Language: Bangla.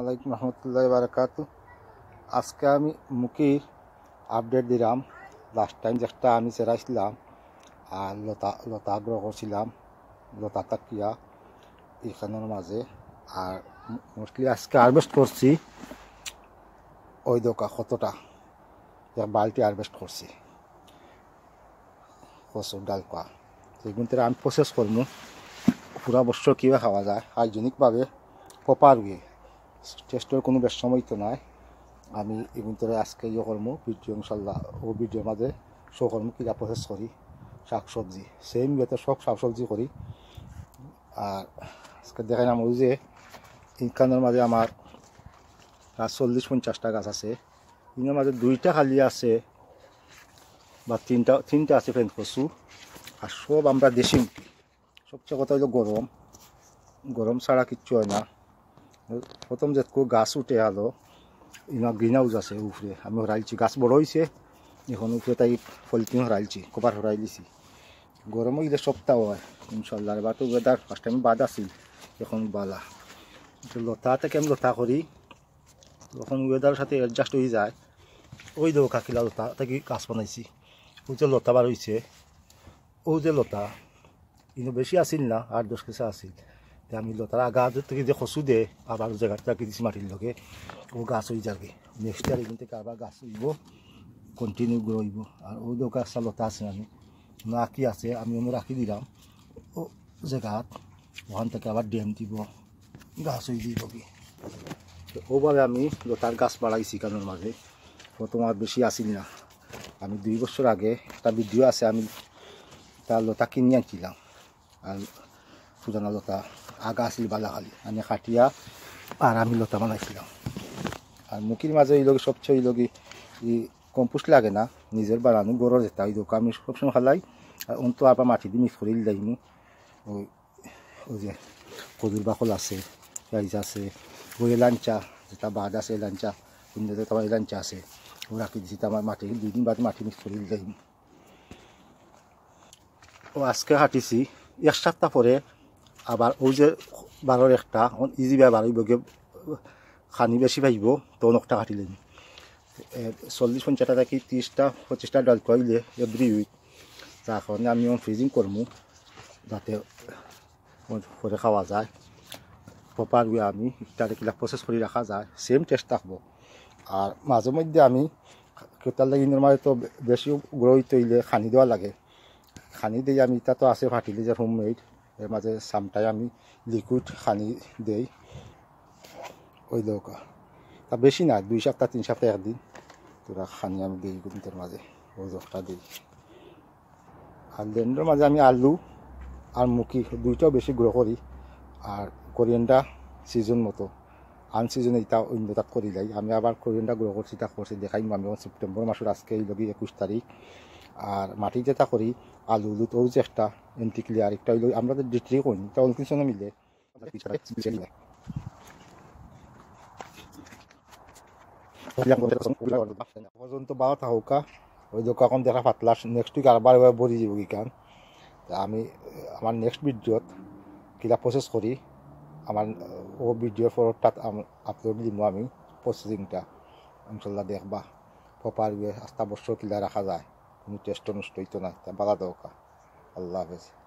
আলাইকুম রহমতুল্লাহি বারাকাতু। আজকে আমি মুখির আপডেট দিলাম। লাস্ট টাইম যেটা আমি চেরাইছিলাম আর লতা আগ্রহ করছিলাম, লতা তাকিয়া এখানের মাঝে। আর মোস্টলি আজকে হারভেস্ট করছি ওই দোকা কতটা, এক বালতি হারভেস্ট করছি কচুর ডালকা। সেগুলো আমি প্রসেস করবো পুরা বছর কীভাবে খাওয়া যায় হাইজেনিকভাবে প্রপার ওয়ে, টেস্টের কোনো বেশ সময় তো নাই। আমি এগুলো আজকে ইয়ে করবো ভিডিও ইনশাল্লাহ, ও ভিডিওর মাঝে শো করবো কীরা প্রসেস করি শাকসবজি, সেম ইয়েতে সব শাকসবজি করি। আর আজকে দেখাইলাম ওই যে ইনখানের মাঝে আমার 40-50টা গাছ আছে, ইনের মাঝে 2টা খালি আছে বা তিনটা আছে ফ্রেন্ড কচু। আর সব আমরা দেশি মুখি। সবচেয়ে কথা হলো গরম ছাড়া কিচ্ছু হয় না। প্রথম যে গাছ উঠে আলো ইনা গ্রিন হাউস আছে উপরে, আমি হরাইছি, গাছ বড় হয়েছে এখন উপরে তাই পলিথিন হরাইছি, কভার হরাই দিছি। গরম হইলে সপ্তাহ হয় ইনশাল্লাহ। এবার তো ওয়েদার ফার্স্ট টাইম বাদ আছিল, এখন বালা লতা থেকে আমি লতা করি, তখন ওয়েদারের সাথে অ্যাডজাস্ট হয়ে যায়। ওই দেখো কাকিলা লতা থেকে গাছ বানাইছি, ওই যে লতা বার হয়েছে, ও যে লতা কিন্তু বেশি আসিল না, 8-10 কেসা আসিল। আমি লতার আগা থেকে যে খসু দে আবার জায়গাটা রাখি দিছি মাটির লগে, ও গাছ হয়ে যাবে। নেক্সট ইয়ার এখান থেকে আবার গাছ হইব, কন্টিনিউ গ্রো হইব। আর ওই দোকান একটা লতা আছে আমি রাখি আছে, আমি অন্য রাখি দিলাম ও জায়গাত, ওখান থেকে আবার ড্যাম দিব, গাছ হয়ে দিব কি। ওভাবে আমি লতার গাছ বাড়াইছি কারণের মাঝে। প্রথম আর বেশি আসিল না। আমি 2 বছর আগে একটা ভিডিও আছে, আমি তার লতা কিনে আনছিলাম। আর পুরানা লতা আগা আসিল বালাখালি, আমি কাটিয়া আর আমি লতা বানাইছিলাম। আর মুখির মাঝে এই লগে সবচেয়ে এই লগে ই কম্পোস্ট লাগে না, নিজের বানানো গরর যেটা ওই দোকা আমি সবসময় খালাই। আর অন্ত আবার মাটি দিয়ে মিক্স করে দিলাইমু। ওই যে কদুর বাকল আছে, পেঁয়াজ আছে, ওই এলাঞ্চা যেটা বাদ আছে, এলাঞ্চা কুন্দাতে তোমার এলাঞ্চা আছে, ও রাখি দিছি। আমার মাটি 2 দিন বাদ মাটি মিক্স করে দিলাইমু। ও আজকে হাঁটিছি, 1 সপ্তাহ পরে আবার ওই যে 12 একটা ইজি ভাবে বাড়িব গিয়ে খানি বেশি পাইব, তো অনেকটা কাটিলেন 40-50টা থাকি 30টা-25টা ডাল খাইলে এভরি উইক। যার কারণে আমি ফ্রিজিং করবো যাতে করে খাওয়া যায় প্রপার ওয়ে। আমি ইত্যাদি কিলা প্রসেস করে রাখা যায়, সেম টেস্ট থাকবো। আর মাঝে মধ্যে আমি কেতার লাগে ইনের মাঝে তো বেশি গ্রহিত হইলে খানি দেওয়া লাগে, খানি দিই আমি। এটা তো আছে ফার্টিলাইজার হোমমেড, এর মাঝে সামটাই আমি লিকুইড খানি দেই ওই দৌকা। তা বেশি না, 2 সপ্তাহ 3 সপ্তাহ একদিন তোরা খানি আমি দিই গুণিতের মাঝে, ওই দোকটা দিই। আর ল্যান্ডের মাঝে আমি আলু আর মুখি 2টাও বেশি গ্রো করি। আর কোরিয়ানটা সিজন মতো, আনসিজনে এটা অন্য তাক করি যাই। আমি আবার কোরিয়ানটা গ্রো করছি, তা করছি দেখাইম আমি সেপ্টেম্বর মাসের আজকে এই লগে 21 তারিখ। আর মাটি যেটা করি আলু উলু তো যে একটা এন্টি ক্লিয়ার, একটা হইল আমরা তো ডিট্রি করি, এটা অন্য কিছু মিলে পর্যন্ত বাও থাকুকা। ওই দোকান দেখা পাতলা, নেক্সট উইক আবার বড়ি যাব কিকান। আমি আমার নেক্সট ভিডিওত কিলা প্রসেস করি আমার ও ভিডিওর ফটোটা আপলোড দিব আমি, প্রসেসিংটা ইনশাল্লাহ দেখবা প্রপার ওয়ে। 8 বছর কিলা রাখা যায়, কোনো টেস্ট নষ্ট হইতো না। বালা দোকা। আল্লাহ হাফেজ।